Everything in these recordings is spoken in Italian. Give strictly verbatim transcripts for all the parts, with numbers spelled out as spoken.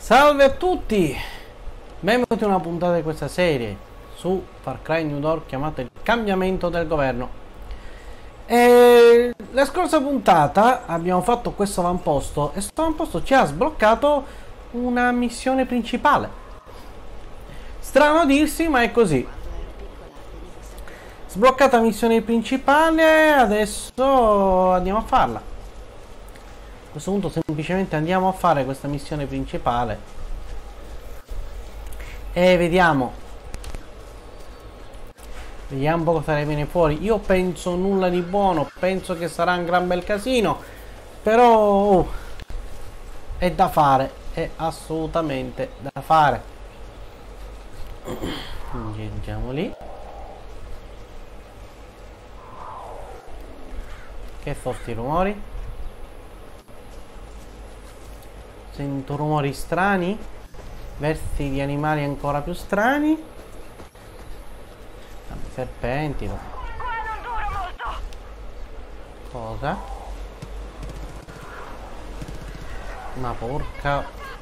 Salve a tutti, benvenuti in una puntata di questa serie su Far Cry New Dawn chiamata il cambiamento del governo. E la scorsa puntata abbiamo fatto questo avamposto e questo avamposto ci ha sbloccato una missione principale. Strano dirsi, ma è così. Sbloccata missione principale, adesso andiamo a farla. A questo punto semplicemente andiamo a fare questa missione principale e vediamo vediamo un po' cosa ne viene fuori. Io penso nulla di buono, penso che sarà un gran bel casino, però oh, è da fare, è assolutamente da fare. Andiamo lì. Che sono sti rumori? Sento rumori strani, versi di animali ancora più strani. Serpenti. Cosa? Ma porca.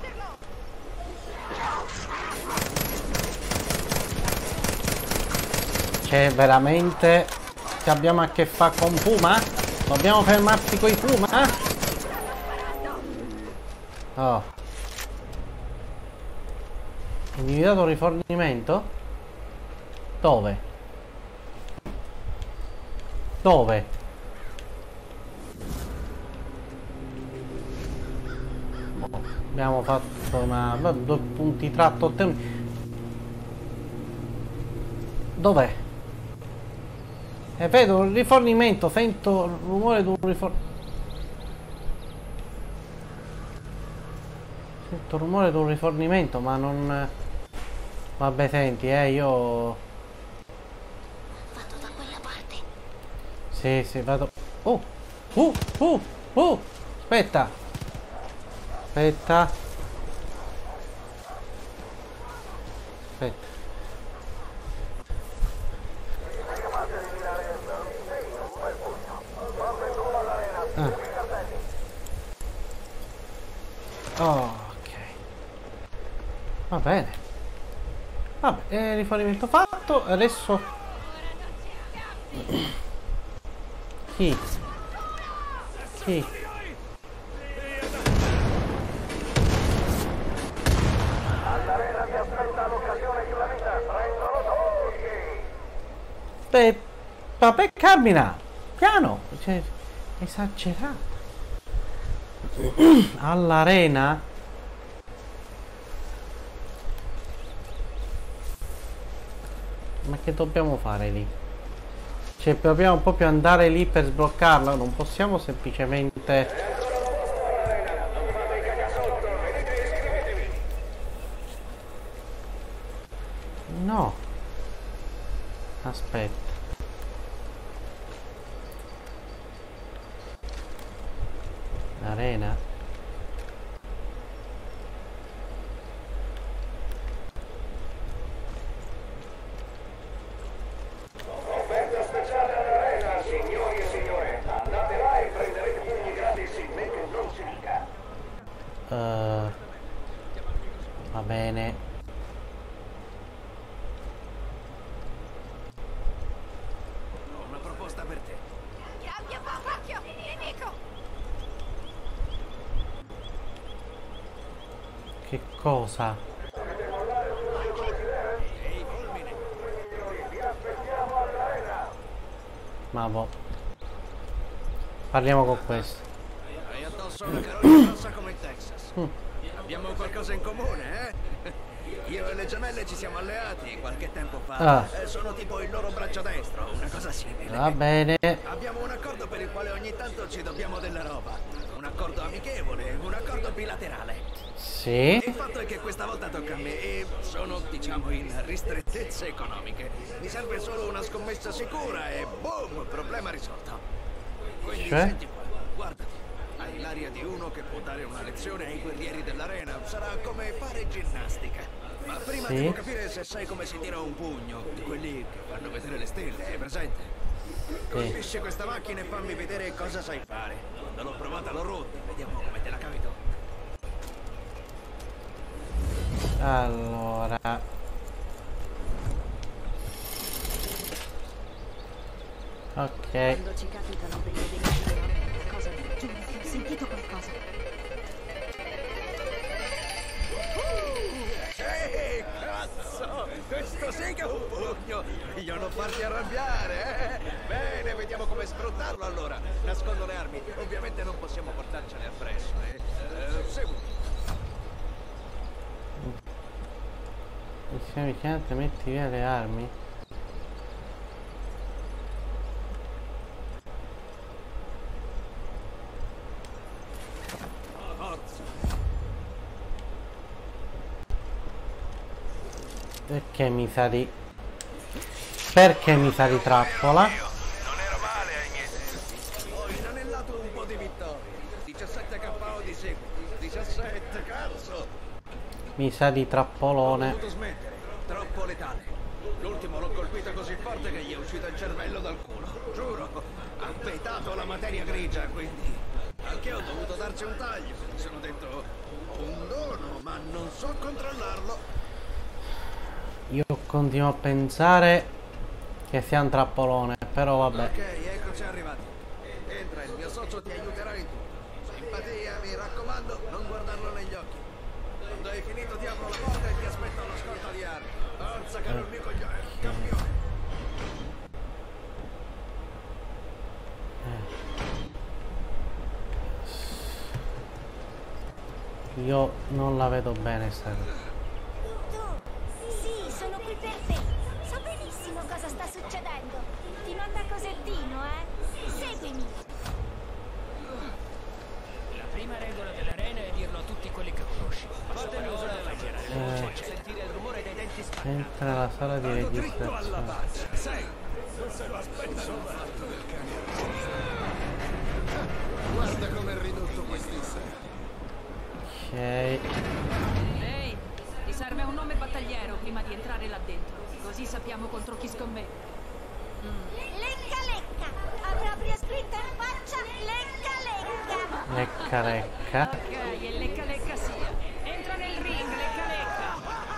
C'è veramente. Che abbiamo a che fare con Puma? Dobbiamo fermarsi coi Puma? Oh. Individuato un rifornimento? Dove? Dove? Oh, abbiamo fatto una... due punti tratto ottenuti. Dov'è? E vedo un rifornimento, sento il rumore di un rifornimento. Sento il rumore di un rifornimento, ma non... Vabbè, senti, eh, io... Vado da quella parte. Sì, sì, vado... Oh! Uh! Uh! Uh! Aspetta! Aspetta! Aspetta. Ah. Oh. Va bene. Vabbè, eh, rifornimento fatto. Adesso chi? Chi? Beh, vabbè, Carmina, piano, cioè, esagerato. All'arena. Ma che dobbiamo fare lì? Cioè, dobbiamo proprio andare lì per sbloccarla? Non possiamo semplicemente... No. Aspetta. L'arena? Uh, va bene. Ho una proposta per te. Cambia poco, occhio, nemico. Che cosa? Ehi, fulmine. Ma boh. Parliamo con questo. Hai addosso una carogna grossa come il Texas. Mm. Abbiamo qualcosa in comune, eh? Io e le gemelle ci siamo alleati qualche tempo fa. Ah. Eh, sono tipo il loro braccio destro, una cosa simile. Va bene. Abbiamo un accordo per il quale ogni tanto ci dobbiamo della roba. Un accordo amichevole, un accordo bilaterale. Sì. Il fatto è che questa volta tocca a me e sono, diciamo, in ristrettezze economiche. Mi serve solo una scommessa sicura e boom, problema risolto. Quindi Cioè? senti qua, guardati. Hai l'aria di uno che può dare una lezione ai guerrieri dell'arena. Sarà come fare ginnastica. Ma prima Sì. devo capire se sai come si tira un pugno. Di quelli che fanno vedere le stelle, hai presente? Colpisci questa macchina e fammi vedere cosa sai fare. Quando l'ho provata l'ho rotta, vediamo come te la cavi tu. Allora. Ok. Quando ci capitano degli eventi enormi, cosa giuro che ho sentito qualcosa. Ehi, cazzo! Questo sì che è un pugno! Io non farti arrabbiare, eh? Bene, vediamo come sfruttarlo allora. Nascondo le armi. Ovviamente non possiamo portarcele appresso, eh? eh segui. Vicino vicino, metti via le armi. Perché mi sa di... Perché mi sa di trappola? Non ero male ai miei tempi. Ho inanellato un po' di vittorie. diciassette K O di seguito. diciassette, cazzo! Mi sa di Ho trappolone. dovuto smettere. Troppo letale. L'ultimo l'ho colpito così forte che gli è uscito il cervello dal culo. Giuro. Ha petato la materia grigia, quindi... Anche ho dovuto darci un taglio. Mi sono detto... Ho un dono, ma non so controllarlo. Io continuo a pensare che sia un trappolone, però vabbè. Ok, eccoci arrivati. Entra, il mio socio ti aiuterà in tutto. Simpatia, mi raccomando, non guardarlo negli occhi. Quando hai finito ti apro la porta e ti aspetto alla scorta di armi. Forza, caro il mio coglione, campione. Io non la vedo bene sta cosa. Sì, sono qui per te. So benissimo cosa sta succedendo. Ti manda cosettino, eh? Seguimi. La prima regola dell'arena è dirlo a tutti quelli che conosci. Passo parola, fai girare la voce, sentire il rumore dei denti spaccati. Entra nella sala di registrazione. Sei. Non se lo aspetta. Guarda come è ridotto quest'insetto. Ok. Ehi, ti serve un nome battagliero prima di entrare là dentro, così sappiamo contro chi scommettere. Lecca lecca. Ha proprio scritto in faccia lecca lecca. Lecca lecca. Ok, e lecca lecca sia. Entra nel ring, lecca lecca.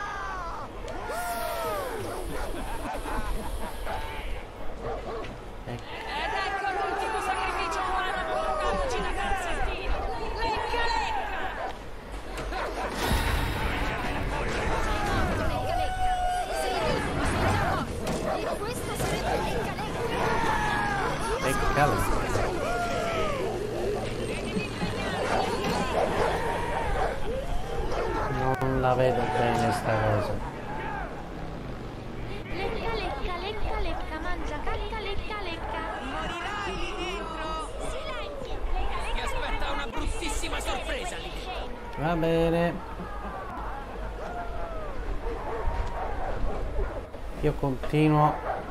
Ed ecco l'ultimo sacrificio umano portandoci da calzettino. Lecca lecca. Lecca lecca. Sei vivo, sei già morto. E questo sarebbe lecca lecca. Lecca lecca. Non la vedo bene sta cosa. Lecca lecca lecca lecca. Mangia cacca lecca lecca. Morirai lì dentro. Silenzio. Ti aspetta una bruttissima sorpresa lì. Va bene. Io continuo.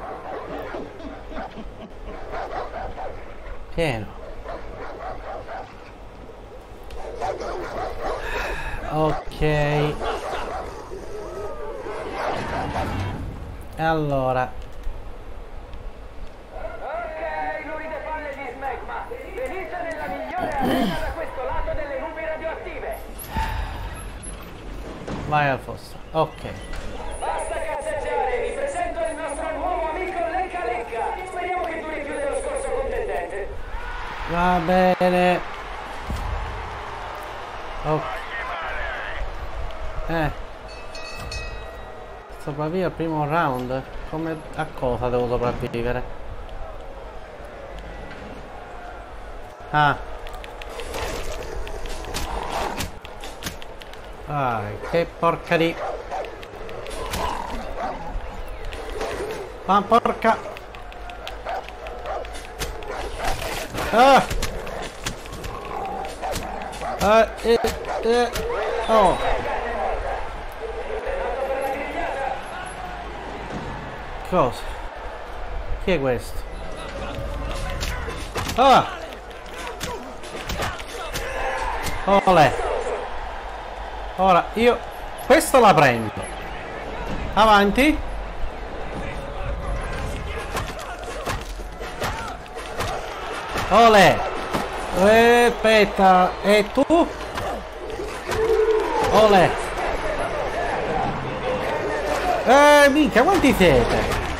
Pieno. Ok. Allora. Ok, luride palle di smegma. Venite nella migliore arena da questo lato delle nubi radioattive. Vai al fosso. Ok. Basta cazzeggiare, vi presento il nostro nuovo amico Lecca Lecca. Speriamo che duri più dello scorso contendente. Va bene. Ok. Eh. Sopravvivi al primo round? Come a cosa devo sopravvivere? Ah. Ah, che porca di... Ma porca... Ah! Ah, eh, eh. Oh! Cosa? Chi è questo? Ah! Olè! Ora io questo la prendo. Avanti. Olè! Aspetta, e tu? Olè! Eh, minchia, quanti siete?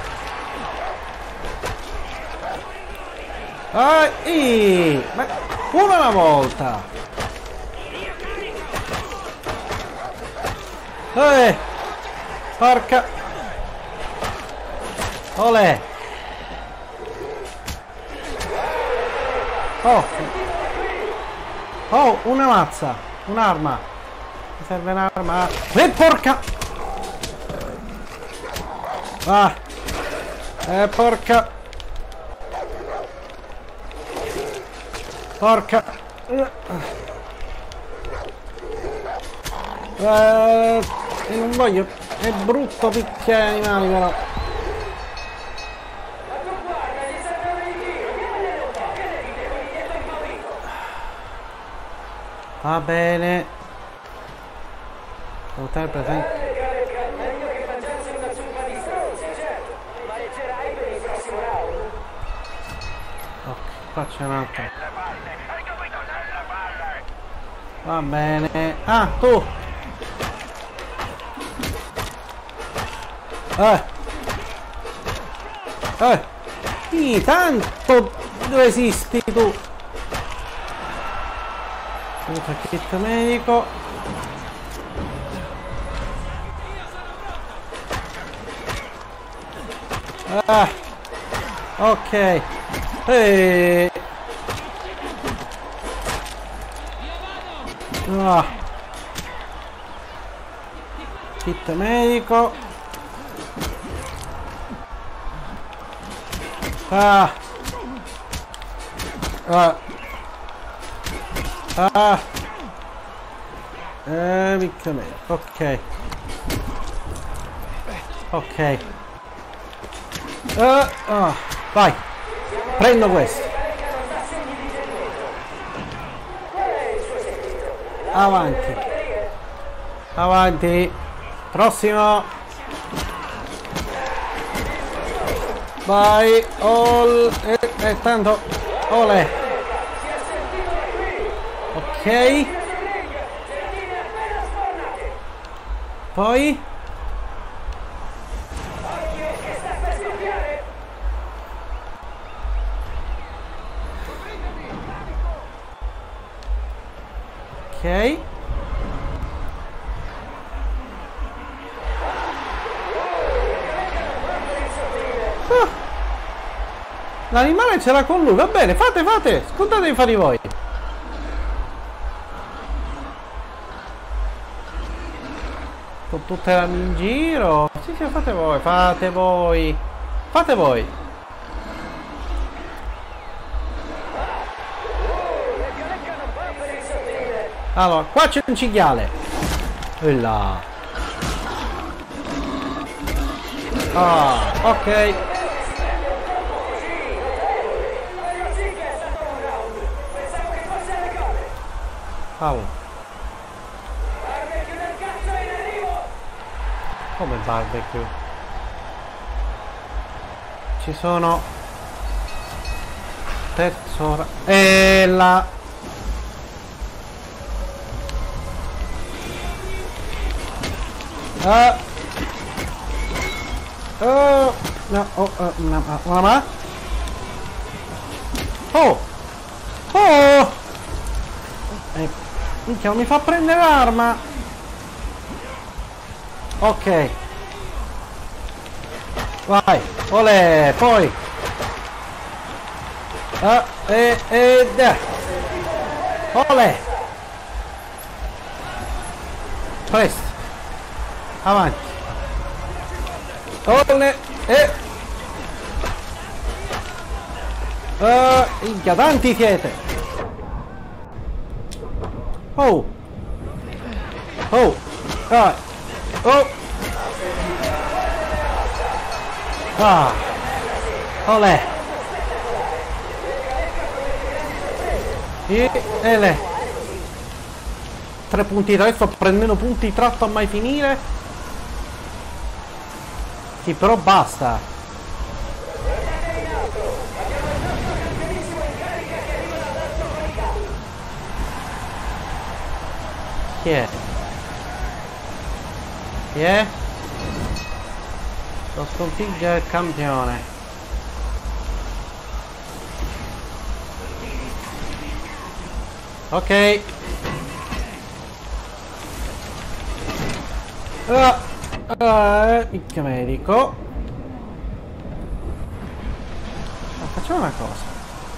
Ah, ii, ma una alla volta. Eh, porca. Olè. Oh. Oh, una mazza, un'arma. Mi serve un'arma. E porca. Ah. Eh, porca. Porca. Eh, non voglio. È brutto picchiare animali però. Va bene. Devo tenere presente. Ok, qua c'è un altro. Va bene. Ah, tu. Eh. Eh. Sì, tanto dove esisti tu? Aiuto kit medico. Ah. Ok. Ehi. Ah. Kit medico. Ah. Ah. Ah. Eh, picchio medico. Ok. Ok. Uh, oh. Vai. Prendo questo. Avanti. Avanti. Prossimo. Vai. All. E eh, eh, tanto. Ole. Ok. Poi. Ok. Ah. L'animale ce l'ha con lui, va bene, fate, fate, scontate di fare voi. Con tutte le armi in giro. Sì, sì, fate voi, fate voi. Fate voi. Allora, qua c'è un cinghiale. E là. Ah, ok. Oh. Come barbecue? Ci sono terz'ora e la ah. Oh no, oh, oh, una, una ma oh oh eh, minchia, non mi fa prendere l'arma. Ok. Vai. Olè. Poi. Ah, e, e, da. Olè. Presto. Avanti. Olè. E. Uh, minchia, tanti siete. Oh. Oh. Ah. Oh. Ah. Olè. E, e le. Tre punti di tratto, sto prendendo punti di tratto a mai finire. Sì, però basta. Chi è? Chi è? Lo sconfigge il campione. Ok. Ah, ah, picchio medico. Ah, facciamo una cosa.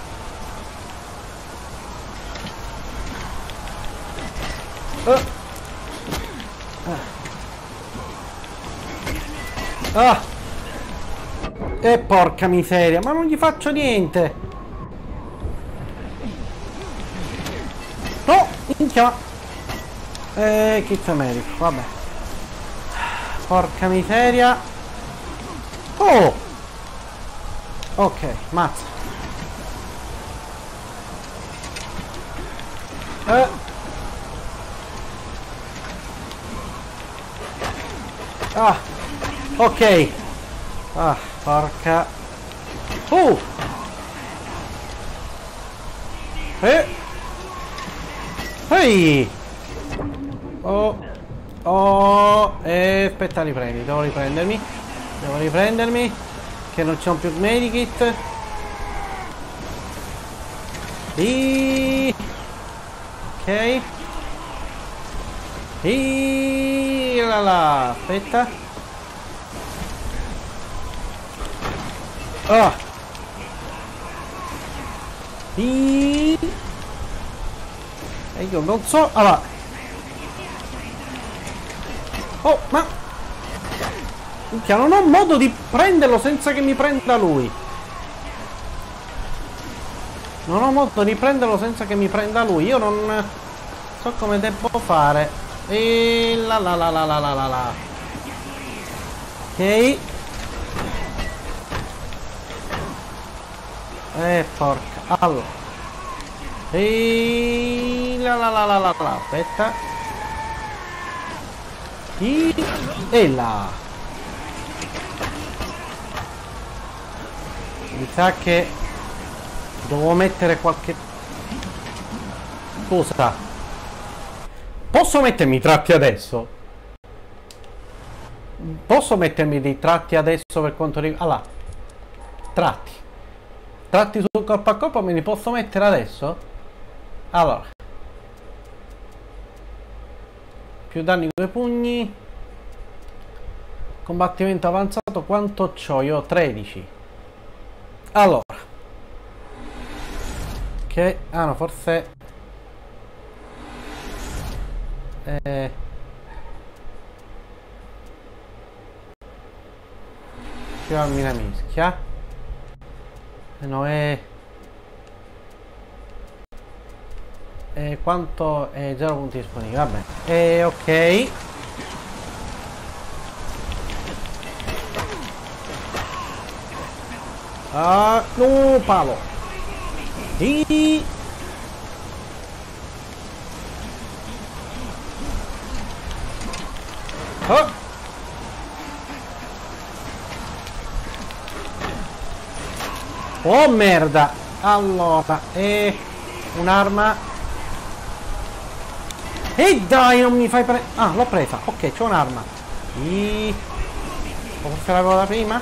Ah. Ah. E porca miseria, ma non gli faccio niente. No, minchia. Eh, kit medico, vabbè. Porca miseria. Oh. Ok, mazza. Eh. Ah. Ok. Ah, porca. Uh. Eh. Ehi. Oh. Oh. E aspetta, riprendi. Devo riprendermi. Devo riprendermi. Che non c'è un più medikit. E... Ok. E... là là. Aspetta. Ah. E... e io non so. Allora. Oh, ma minchia, non ho modo di prenderlo senza che mi prenda lui. Non ho modo di prenderlo senza che mi prenda lui. Io non so come devo fare. E la la la la la la la la. Ok. Eh, porca. Allora. E la la la la la la. Aspetta. E, e là. Mi sa che devo mettere qualche... Scusa. Posso mettermi i tratti adesso? Posso mettermi dei tratti adesso per quanto riguarda... Allora. Tratti. Tratti sul corpo a corpo me li posso mettere adesso? Allora. Più danni con i pugni. Combattimento avanzato. Quanto c'ho? Io ho tredici. Allora. Che... Ah no, forse... Eh... Chiamarmi la mischia. No, è... E quanto è zero punti disponibili, vabbè. E ok. Ah, no, palo. E... Oh. Oh merda. Allora, e un'arma. E dai, non mi fai prendere. Ah, l'ho presa. Ok, c'ho un'arma. E... forse l'avevo da prima?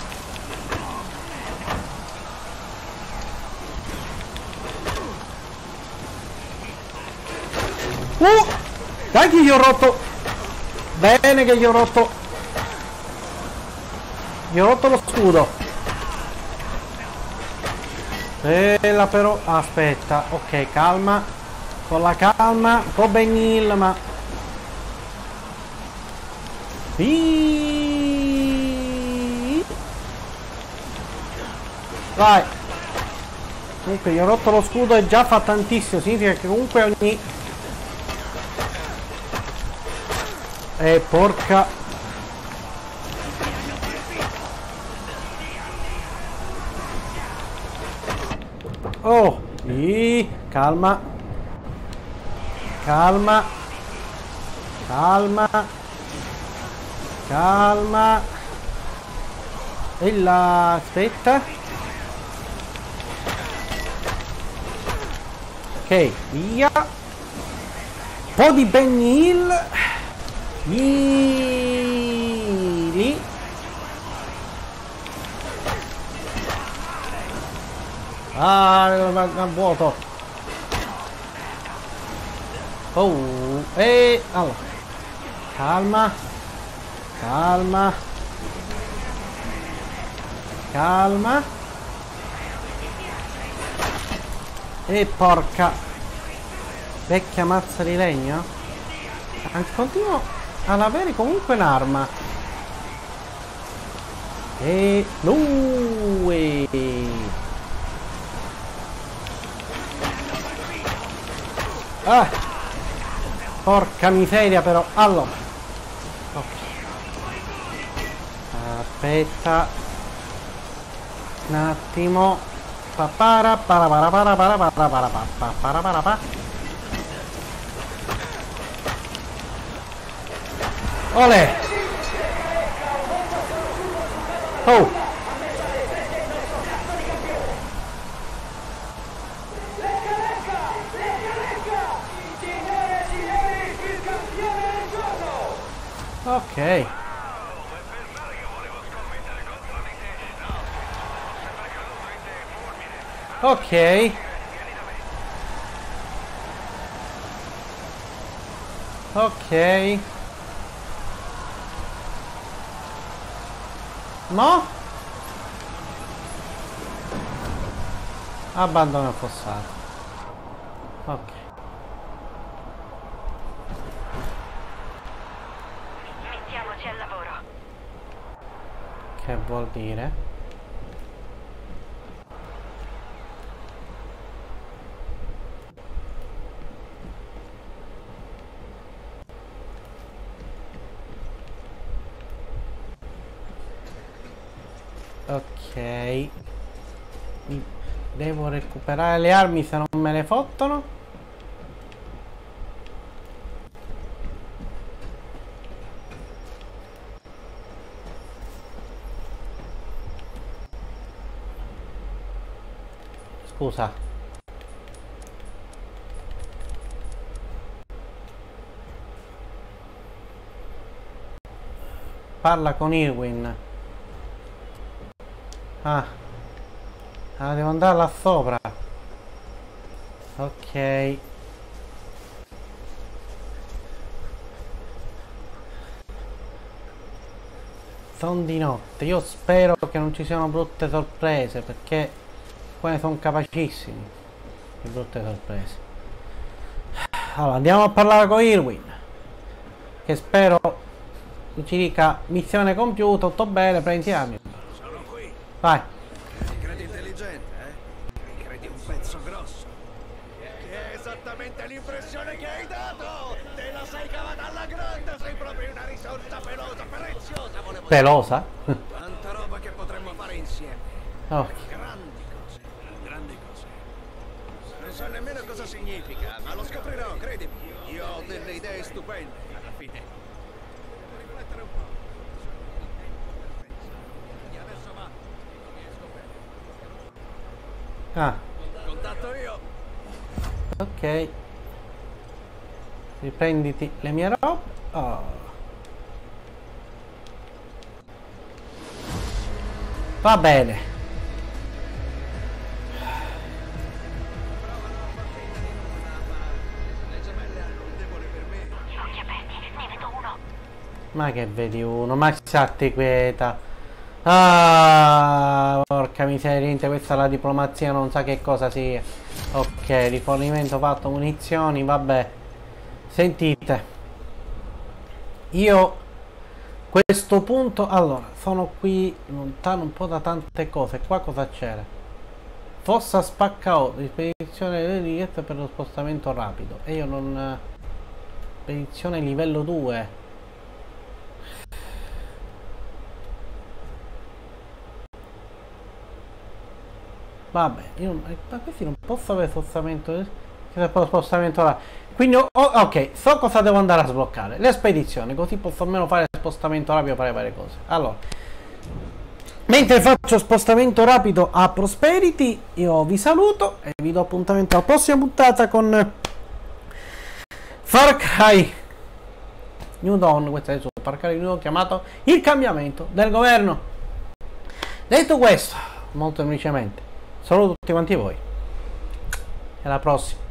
Uh! Dai che gli ho rotto. Bene che gli ho rotto. Gli ho rotto lo scudo. Bella però. Aspetta. Ok, calma. Con la calma. Con Benil, ma... Iiii. Vai. Comunque gli ho rotto lo scudo e già fa tantissimo. Significa che comunque ogni... Eh, porca... Oh, sì, calma. Calma. Calma. Calma. E là, aspetta. Ok, via. Un po' di Benil. Lì. va a vuoto. Oh, e allora. Calma. Calma. Calma. E porca vecchia mazza di legno. Anzi, continuo ad avere comunque un'arma. E lui. Ah, porca miseria però. Allora, ok, aspetta un attimo. Papara para para para para para para para para para para. Olè. Oh. Ok. Ok. Ok. No? Abbandona il fossato. Ok. Mettiamoci al lavoro. Che vuol dire? Ok. Devo recuperare le armi se non me le fottono. Scusa. Parla con Irwin. Ah, ah, devo andare là sopra. Ok. Sono di notte. Io spero che non ci siano brutte sorprese, perché qua ne sono capacissimi di brutte sorprese. Allora, andiamo a parlare con Irwin, che spero ci dica missione compiuta, tutto bene, prendiamo. Vai. Ti credi intelligente, eh? Mi credi un pezzo grosso? Che è esattamente l'impressione che hai dato! Te la sei cavata alla grande, sei proprio una risorsa pelosa, preziosa, volevo dire. Pelosa? Tanta roba che potremmo fare insieme. Oh. Grandi cose, grandi cose. Non so nemmeno cosa significa, ma lo scoprirò, credimi. Io ho delle idee stupende, alla fine. Devo riflettere un po'. E adesso va. Ah, Contatto io. ok. Riprenditi le mie robe. Oh. Va bene. Occhi aperti, ne vedo uno. Ma che vedi uno? Ma satti quieta. Ah, porca miseria, niente, questa è la diplomazia, non sa che cosa sia. Ok, rifornimento fatto, munizioni, vabbè. Sentite, io questo punto, allora, sono qui lontano un po' da tante cose. Qua cosa c'era? Fossa spaccato, spedizione delle richieste per lo spostamento rapido. E io non... spedizione livello due. Vabbè, io ma questi non posso avere spostamento, spostamento là. Quindi oh, ok, so cosa devo andare a sbloccare, le spedizioni, così posso almeno fare spostamento rapido per le varie cose. Allora, mentre faccio spostamento rapido a Prosperity, io vi saluto e vi do appuntamento alla prossima puntata con Far Cry New Dawn. Questo è il suo Far Cry New Dawn chiamato il cambiamento del governo. Detto questo, molto semplicemente, saluto tutti quanti voi alla prossima.